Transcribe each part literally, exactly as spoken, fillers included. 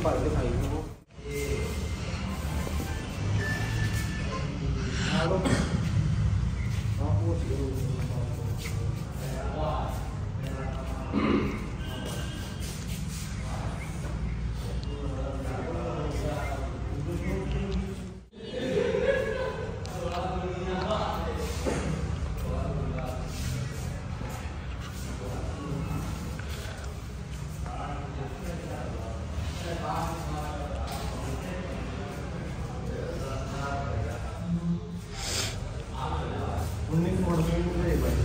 पर दिखाई वो हेलो हां पूछ लो उन्नीस मॉडल में है भाई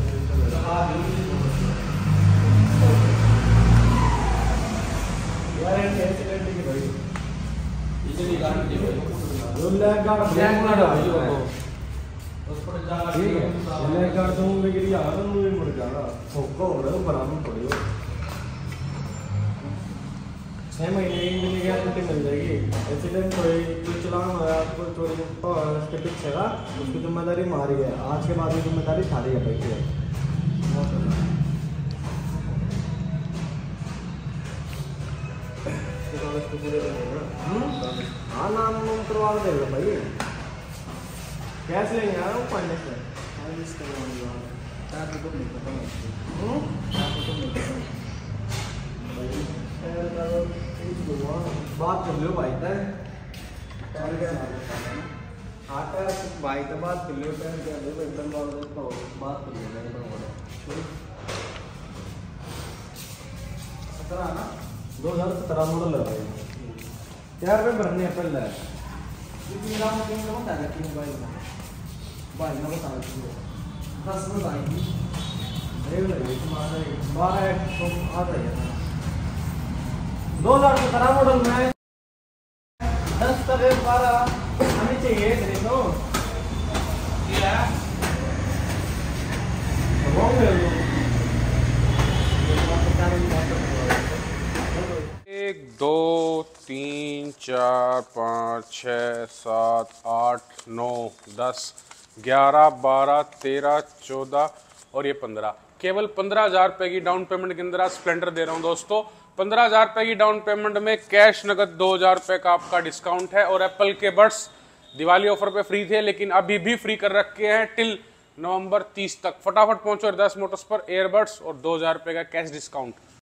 यार ये एक्सीडेंट की भाई इतनी गारंटी है दो लाख का ब्लैक ना डाल उस पर जा ठीक है ब्लैक कर दूंगा कि यार मुझे मर जाएगा ठोको हो रहा है बराबर पड़ेगा छह महीने की मिली गारंटी मिल जाएगी। एक्सीडेंट कोई जो चलान हुआ आपको चोरी उसके पीछे का उसकी जिम्मेदारी हमारी है। आज के बाद ये जिम्मेदारी सारी है भाई है हाँ नाम नाम करवा देगा भाई कैश लेंगे यार वो फाइनेंस से फाइनेंस करवाऊंगा चार रुपये नहीं पता चार रुपये नहीं पता बात कर लो भाई तय हाँ टायर भाई तो बात कर लो टायर क्या दे एकदम बात कर लो सत्रह ना दो हजार सत्रह मॉडल है भाई चार रुपये भरने पहले मेरा तीन का बता रहा तीन भाई भाई ना बता रहा दस में आएगी बारह आता है दो हजार सत्रह मॉडल में दस तक बारह हमें चाहिए नहीं तो एक दो तीन चार पाँच छः सात आठ नौ दस ग्यारह बारह तेरह चौदह और ये पंद्रह केवल पंद्रह हजार रुपये की डाउन पेमेंट के अंदर आज स्प्लेंडर दे रहा हूँ दोस्तों। पंद्रह हजार रुपये की डाउन पेमेंट में कैश नगद दो हजार रुपये का आपका डिस्काउंट है और एप्पल के बड्स दिवाली ऑफर पे फ्री थे लेकिन अभी भी फ्री कर रखे हैं टिल नवंबर तीस तक। फटाफट पहुंचो दस मोटर्स पर एयरबड्स और दो हजार रुपये का कैश डिस्काउंट।